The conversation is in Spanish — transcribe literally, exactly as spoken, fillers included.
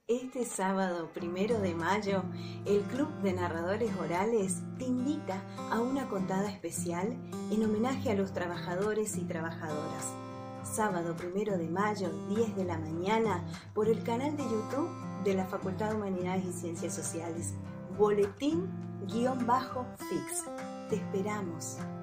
Este sábado primero de mayo, el Club de Narradores Orales te invita a una contada especial en homenaje a los trabajadores y trabajadoras. Sábado primero de mayo, diez de la mañana, por el canal de YouTube de la Facultad de Humanidades y Ciencias Sociales. Boletín-Fix. Te esperamos.